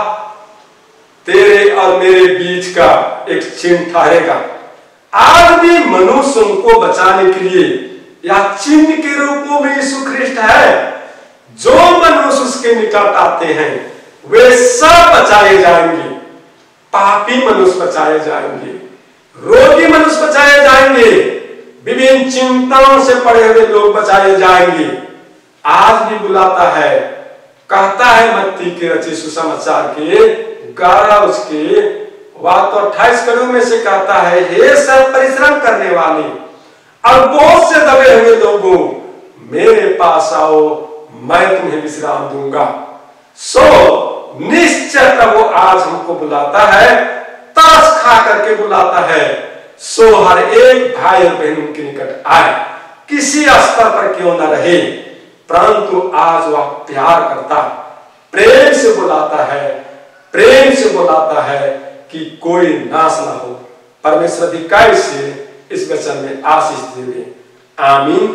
तेरे और मेरे बीच का एक चिन्ह ठहरेगा। आज भी मनुष्यों को बचाने के लिए या चिन्ह के रूपों में यीशु ख्रीस्त है। जो मनुष्य उसके निकट आते हैं वे सब बचाए जाएंगे। पापी मनुष्य बचाए जाएंगे, रोगी मनुष्य बचाए जाएंगे, विभिन्न चिंताओं से पड़े हुए लोग बचाए जाएंगे। आज भी बुलाता है, कहता है मत्ती के रचित सुसमाचार के 11 उसके वह तो 28 कड़ों में से कहता है, हे सब परिश्रम करने वाले और बोझ से दबे हुए लोगों, मेरे पास आओ, मैं तुम्हें विश्राम दूंगा। सो निश्चय प्रभु आज हमको बुलाता है, तरस खा करके बुलाता है। सो हर एक भाई और बहन उनके निकट आए, किसी स्तर पर क्यों न रहे, परंतु आज वह प्यार करता, प्रेम से बुलाता है, प्रेम से बुलाता है कि कोई नाश ना हो। परमेश्वर अधिकार से इस वचन में आशीष देवे। आमीन।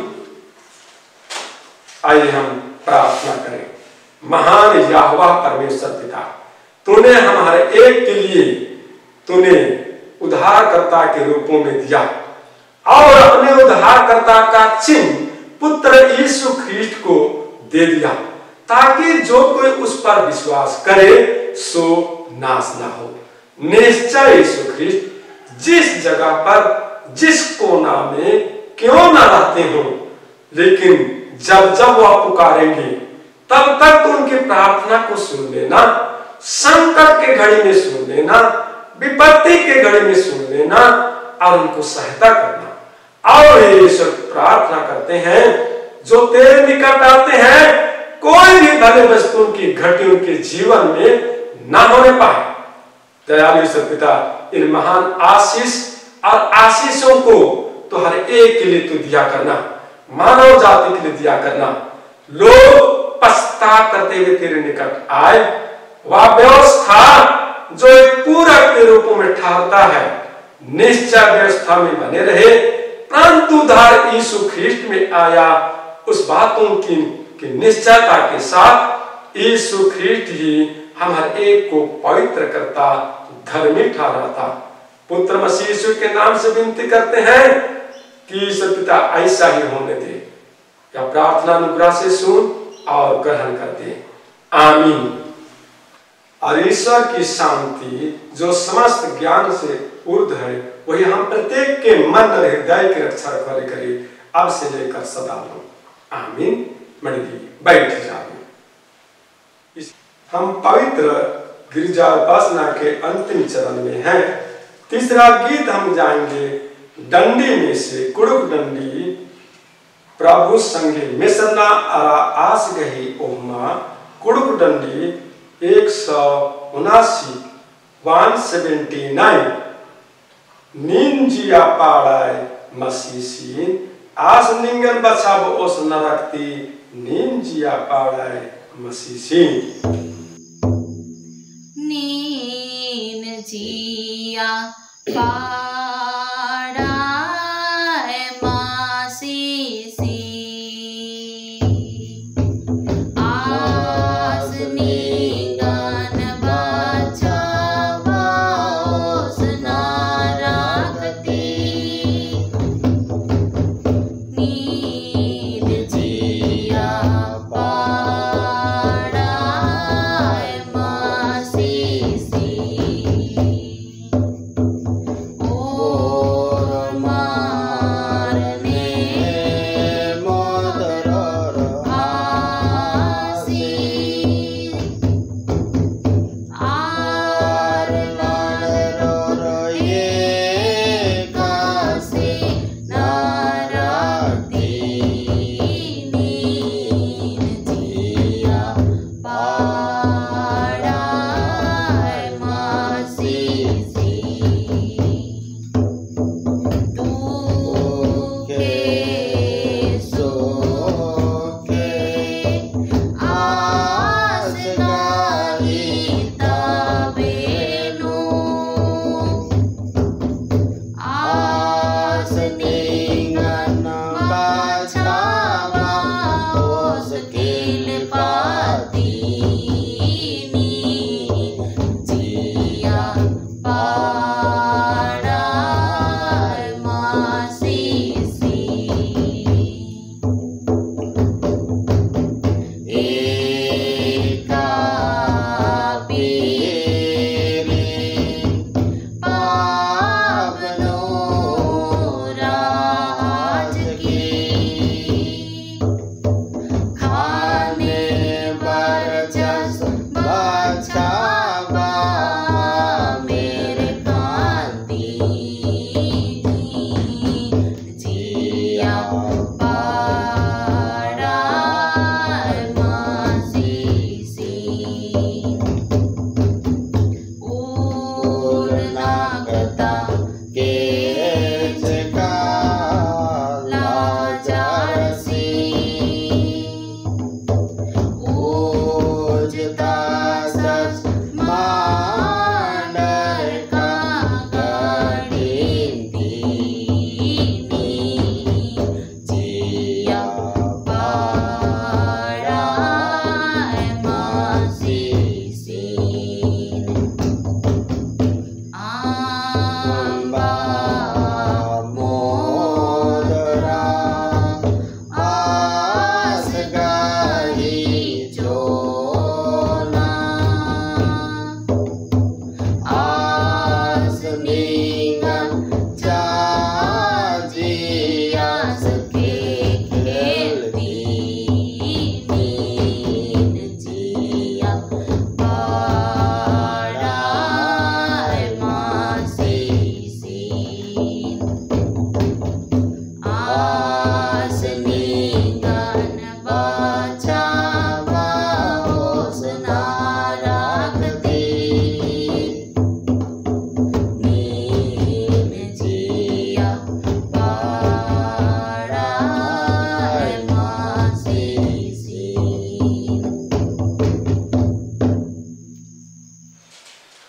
आइए हम प्रार्थना करें। महान यहोवा परमेश्वर पिता, तूने हमारे एक के लिए तूने उद्धारकर्ता के रूपों में दिया और अपने उद्धारकर्ता का चिन्ह पुत्र यीशु ख्रीस्त को दे दिया, ताकि जो कोई उस पर विश्वास करे सो नाश ना हो। निश्चय यीशु ख्रीस्त जिस जगह पर जिस कोना में क्यों ना रहते हो, लेकिन जब जब वह पुकारेंगे तब तक तो उनकी प्रार्थना को सुन लेना, संकट के घड़ी में सुन लेना, विपत्ति के घड़ी में सुन लेना और उनको सहायता करना। और ये सब प्रार्थना करते हैं जो तेरे निकट आते हैं, कोई भी भले वस्तु की घटी उनके जीवन में ना होने पाए। दयालु ईश्वर पिता, इन महान आशीष और आशीषों को तो हर एक के लिए तू दिया करना, मानव जाति के लिए दिया करना। लोग पछतावा करते हुए तेरे निकट आए, वह व्यवस्था जो एक पूरक के रूप में ठहरता है, निश्चय व्यवस्था में बने रहे, परंतु उद्धार यीशु ख्रिस्ट में आया उस बातों की निश्चयता के साथ यीशु ख्रिस्ट ही हम हर एक को पवित्र करता, धर्मी ठहराता। पुत्र मसीह यीशु के नाम से विनती करते हैं कि ईश्वर पिता ऐसा ही होने दे। या प्रार्थना अनुग्रह से सुन और ग्रहण कर दे। आमीन। और ईश्वर की शांति जो समस्त ज्ञान से ऊर्ध्व है, वही हम प्रत्येक के मन और हृदय की रक्षा रखवाली करे, अब से लेकर सदा हो। आमीन। मंडली बैठ जाओ। हम पवित्र गिरजा उपासना के अंतिम चरण में हैं। तीसरा गीत हम जाएंगे डंडी में से कुड़ुक डंडी प्रभु संगे मिसरना अरा आस गही ओहमा कुड़ुक डंडी 179 179 नीन जिया पाड़ाय मसीसीन आस निंगन बचाव ओस नरकती नीन जिया पाड़ाय मसीसीन। नीन जिया पाड़ाय मसीसी आस निंगन बचाव ओस नरकती नीन जिया पाड़ाय मसीसी और मारने आसी आर ये कासी नरकती नीन जिया पाड़ाय मसीसी तू के सोके आस गाही तबेनु आस निंगन बचावा ओस किल पाती नीन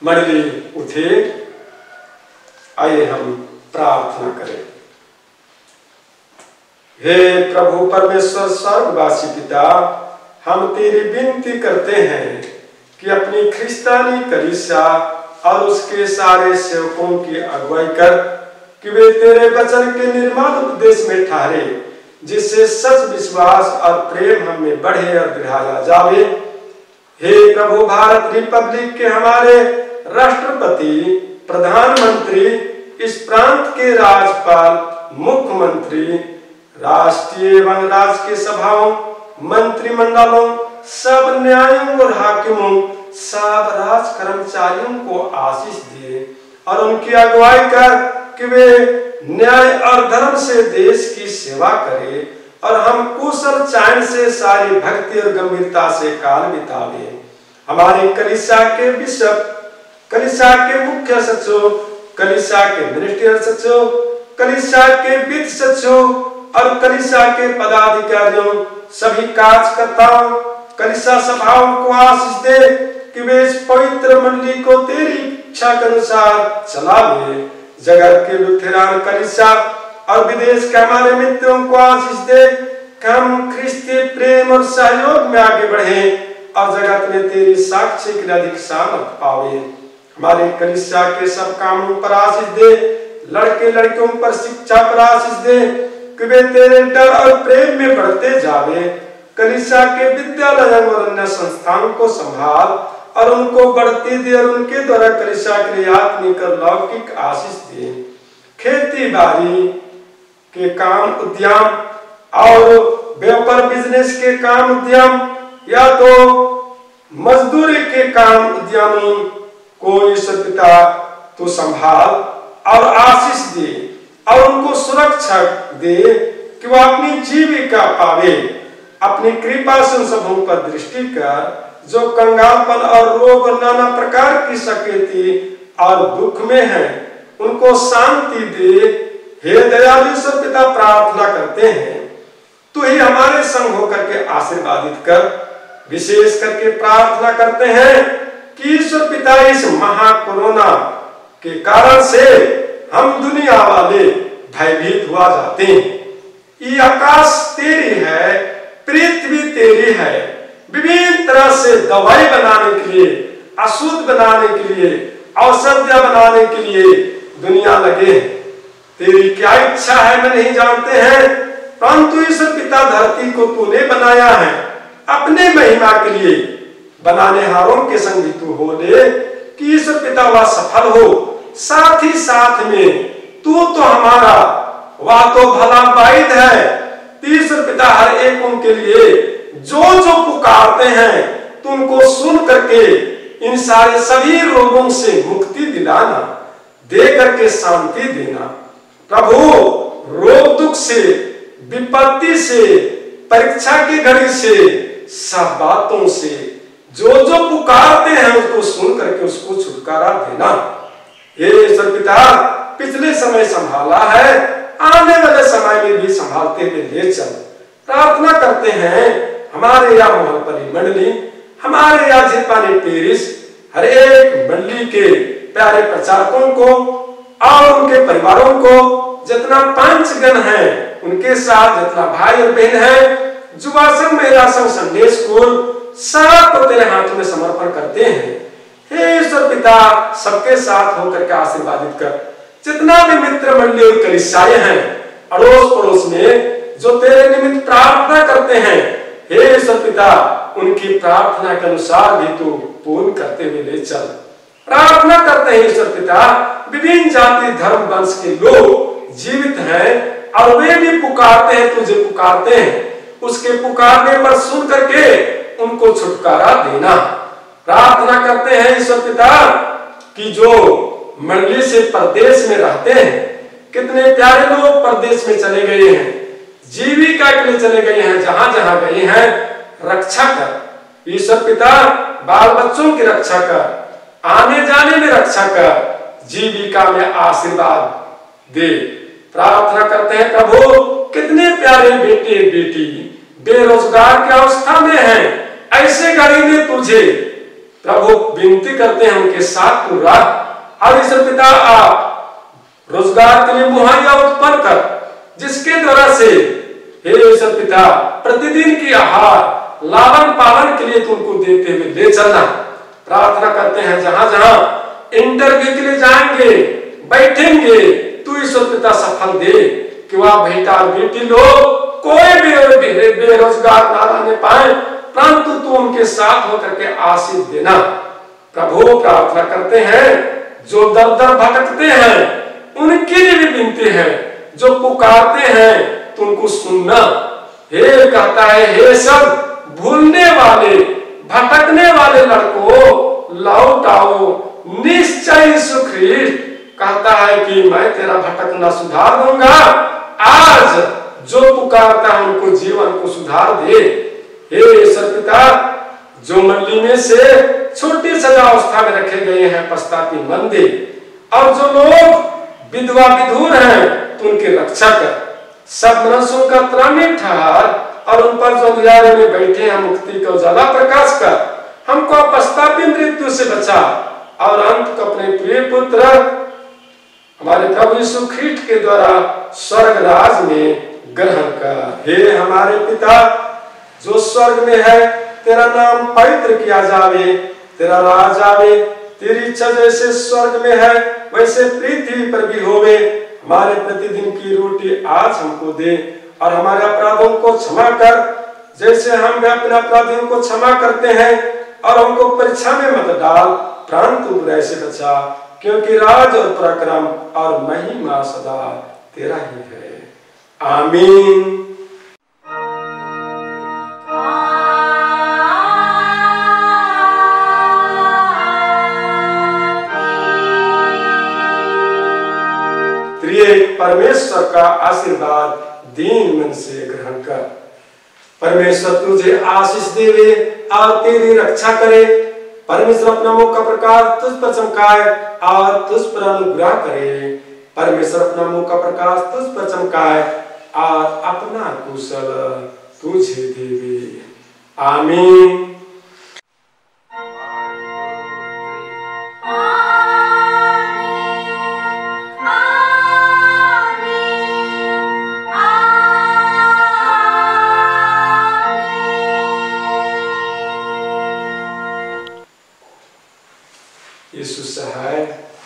मंडली उठे, आइए हम प्रार्थना करें। हे प्रभु परमेश्वर स्वर्गवासी पिता, हम तेरी विनती करते हैं कि अपनी ख्रिस्तानी कलीसिया और उसके सारे सेवकों की अगुवाई कर कि वे तेरे वचन के निर्मल उपदेश में ठहरे, जिससे सच विश्वास और प्रेम हमें बढ़े और बढ़ाया जावे। हे प्रभु, भारत रिपब्लिक के हमारे राष्ट्रपति, प्रधानमंत्री, इस प्रांत के राज्यपाल, मुख्यमंत्री, राष्ट्रीय एवं राज्य की सभाओं, मंत्रिमंडलों, सब न्यायों और हाकिमों, सब राज कर्मचारियों को आशीष दिए और उनकी अगुवाई कर कि वे न्याय और धर्म से देश की सेवा करें और हम कुशल चैन से सारी भक्ति और गंभीरता से काल बितावे। हमारे कलीसिया के बिशप, कलीसिया के मुख्य सचिव, कलीसिया के मिनिस्ट्रियल सचिव, कलीसिया के वित्त सचिव और कलीसिया के पदाधिकारियों, सभी कार्यकर्ताओं, कलीसिया सभाओं को आशीष दे कि वे इस पवित्र मंडली को तेरी इच्छा के अनुसार चलावे। जगत के लुथेरान कलीसिया और विदेश के हमारे मित्रों को आशीष दे कि हम ख्रिस्तीय प्रेम और सहयोग में आगे बढ़े और जगत में तेरी साक्ष्य के लिए अधिक सामर्थ पावे। हमारे कलीसिया के सब कामों पर आशीष दे, लड़के लड़कियों पर शिक्षा पर आशीष दे कि वे तेरे डर और प्रेम में बढ़ते जावे। कलीसिया के विद्यालयों और अन्य संस्थानों को संभाल और उनको बढ़ती दे और उनके द्वारा कलीसिया के लिए आत्मिक और लौकिक आशीष दे। खेती बाड़ी के काम, उद्यम और व्यापार बिजनेस के काम, उद्यम या तो मजदूरी के काम, उद्यमों को ईश्वर पिता तू संभाल और आशीष दे और उनको सुरक्षा दे कि वह अपनी जीविका पावे। अपनी कृपा से उन सबों पर दृष्टि कर जो कंगालपन और रोग और नाना प्रकार की सकेती और दुख में है, उनको शांति दे। हे दयालु ईश्वर पिता, प्रार्थना करते हैं तू ही हमारे संग होकर के आशीर्वादित कर। विशेष करके प्रार्थना करते हैं कि ईश्वर पिता इस महाकोरोना के कारण से हम दुनिया वाले भयभीत हुआ जाते हैं। ये आकाश तेरी है, पृथ्वी तेरी है, विभिन्न तरह से दवाई बनाने के लिए, अशुद्ध बनाने के लिए, औषधियां बनाने के लिए दुनिया लगे। तेरी क्या इच्छा है मैं नहीं जानते हैं, परंतु ईश्वर पिता धरती को तूने बनाया है अपने महिमा के लिए। बनाने हारों के संग भी तू हो ले कि ईश्वर पिता वह सफल हो। साथ ही साथ में तू तो हमारा वह तो भला वाहिद है। ईश्वर पिता हर एक उनके लिए जो जो पुकारते हैं तो उनको सुन करके इन सारे सभी रोगों से मुक्ति दिलाना, दे करके शांति देना। प्रभु, रोग दुख से, विपत्ति से, परीक्षा की घड़ी से, सब बातों से जो जो पुकारते हैं उसको सुन करके उसको छुटकारा देना। हे ईश्वर पिता, पिछले समय संभाला है, आने वाले समय में भी संभालते हुए ले चल। प्रार्थना करते हैं हमारे यहाँ मोहनपल्ली मंडली, हमारे यहाँ झिरपानी पेरिस, हर एक मंडली के प्यारे प्रचारकों को और उनके परिवारों को, जितना पंचगण है उनके साथ, जितना भाई और बहन है, युवा संघ, महिला संघ, संडे स्कूल, सबको तेरे हाथों में समर्पण करते हैं। हे ईश्वर पिता, सबके साथ होकर के आशीर्वादित कर। जितना भी मित्र मंडली और कलीसियाएं हैं अड़ोस पड़ोस में जो तेरे निमित्त प्रार्थना करते हैं, हे ईश्वर पिता, उनकी प्रार्थना के अनुसार भी तू पूर्ण करते हुए ले चल। प्रार्थना करते हैं ईश्वर पिता, विभिन्न जाति धर्म वंश के लोग जीवित हैं और वे भी पुकारते हैं, तुझे पुकारते हैं। उसके पुकारने पर सुन करके उनको छुटकारा देना। प्रार्थना करते हैं ईश्वर पिता कि जो मंडली से परदेश में रहते हैं, कितने प्यारे लोग परदेश में चले गए हैं, जीविका के लिए चले गए हैं, जहां जहां गए हैं, रक्षा कर ईश्वर पिता। बाल बच्चों की रक्षा कर, आने जाने में रक्षा कर, जीविका में आशीर्वाद दे। प्रार्थना करते हैं प्रभु, कितने प्यारे बेटे बेटी बेरोजगार की अवस्था में हैं, ऐसे घड़ी में तुझे प्रभु विनती करते हैं उनके साथ पूरा। और ईश्वर पिता आप रोजगार के लिए मुहैया उत्पन्न कर, जिसके द्वारा से हे ईश्वर पिता प्रतिदिन की आहार लालन पालन के लिए तुमको देते हुए ले चलना। प्रार्थना करते हैं जहां जहां इंटरव्यू के लिए जाएंगे बैठेंगे, तू ईश्वर पिता सफल दे कि वह बेटा और बेटी लोग कोई भी बेरोजगार ना रहने पाए, परंतु तू उनके साथ होकर के आशीष देना। प्रभु प्रार्थना करते हैं जो दर दर भटकते हैं उनके लिए भी विनती है, जो पुकारते हैं तो उनको सुनना। हे कहता है हे सब भूलने वाले भटकने वाले लड़कों लौट आओ, निश्चय यीशु ख्रीष्ट कहता है कि मैं तेरा भटकना सुधार दूंगा। आज जो पुकारता है उनको जीवन को सुधार दे। हे ईश्वर पिता जो मंडली में से छोटी सजावस्था में रखे गए हैं पश्चाती मंदिर, और जो लोग विधवा विधुर हैं तो उनकी रक्षा कर, सब मनुष्यों का त्राणी ठहर, और उन पर जो अंधियारे में बैठे हैं मुक्ति का उजाला प्रकाश कर। हमको पश्चाती मृत्यु से बचा और अंत को अपने प्रिय पुत्र हमारे प्रभु यीशु ख्रीष्ट के द्वारा स्वर्ग राज में ग्रहण कर। हे हमारे पिता जो स्वर्ग में है, तेरा नाम पवित्र किया जावे, तेरा राज आवे, तेरी इच्छा जैसे स्वर्ग में है वैसे पृथ्वी पर भी होवे। हमारे प्रतिदिन की रोटी आज हमको दे, और हमारे अपराधों को क्षमा कर जैसे हम भी अपने अपराधियों को क्षमा करते हैं, और हमको परीक्षा में मत डाल परंतु बुराई से बचा, क्योंकि राज और पराक्रम और महिमा सदा तेरा ही है। आमीन। परमेश्वर का आशीर्वाद दीन मन से ग्रहण कर। परमेश्वर तुझे आशीष देवे और तेरी रक्षा करे। परमेश्वर अपना मुख का प्रकाश तुझ पर चमकाए और तुझ पर अनुग्रह करे। परमेश्वर अपना मुख का प्रकाश तुझ पर चमकाए और अपना कुशल तुझे देवे। आमीन। यीशु सहाय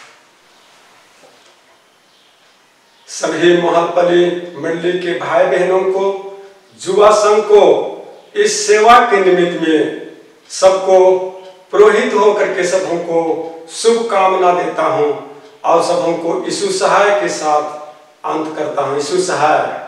सभी मोहब्बली मंडली के भाई बहनों को, युवा संघ को इस सेवा के निमित्त में सबको पुरोहित होकर के सबों को शुभकामना देता हूं, और सबों को यीशु सहाय के साथ अंत करता हूं। यीशु सहाय।